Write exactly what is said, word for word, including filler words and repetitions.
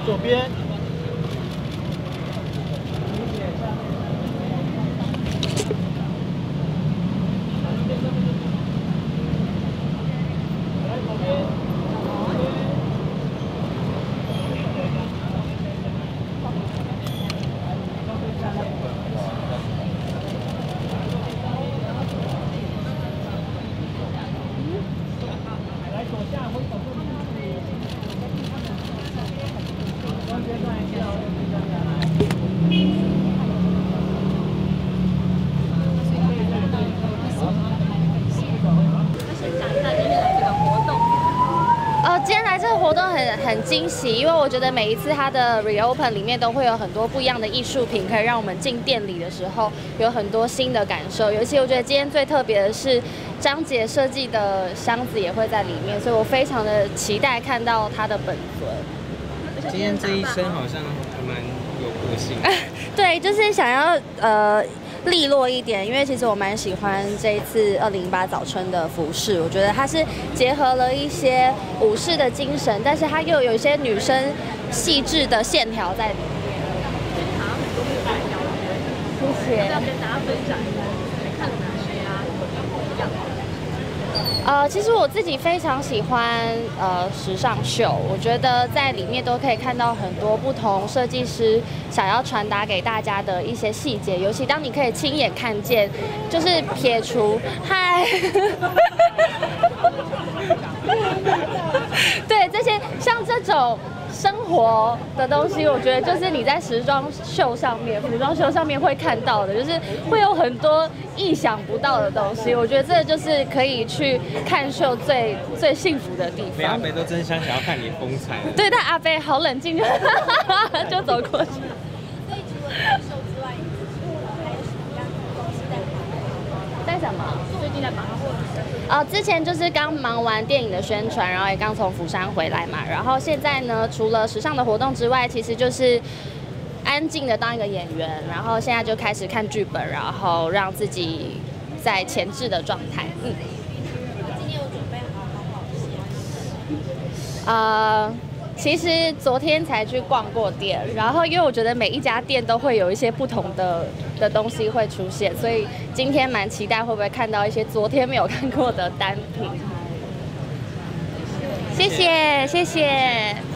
左边。 今天来这个活动很很惊喜，因为我觉得每一次它的 reopen 里面都会有很多不一样的艺术品，可以让我们进店里的时候有很多新的感受。尤其我觉得今天最特别的是张姐设计的箱子也会在里面，所以我非常的期待看到它的本尊。 今天这一身好像还蛮有个性。 对，就是想要呃。利落一点，因为其实我蛮喜欢这一次二零一八早春的服饰，我觉得它是结合了一些武士的精神，但是它又有一些女生细致的线条在里面。谢谢。要跟大家分享一下，你看了哪些啊？不一样。呃，其实我自己非常喜欢呃时尚秀，我觉得在里面都可以看到很多不同设计师想要传达给大家的一些细节，尤其当你可以亲眼看见，就是撇除嗨，对这些像这种生活的东西，我觉得就是你在时装秀上面、服装秀上面会看到的，就是会有很多意想不到的东西。我觉得这就是可以去看秀最最幸福的地方。 阿贝都真想想要看你风采了。 对，但阿贝好冷静，就就走过去。 所以除了看秀之外，还有什么样的东西在忙？ 在什么？ 最近在忙或者是？ 呃，之前就是刚忙完电影的宣传，然后也刚从釜山回来嘛。然后现在呢，除了时尚的活动之外，其实就是安静的当一个演员。然后现在就开始看剧本，然后让自己在前置的状态。嗯。 今天有准备好好好些。 呃。其实昨天才去逛过店，然后因为我觉得每一家店都会有一些不同的的东西会出现，所以今天蛮期待会不会看到一些昨天没有看过的单品。谢谢，谢谢。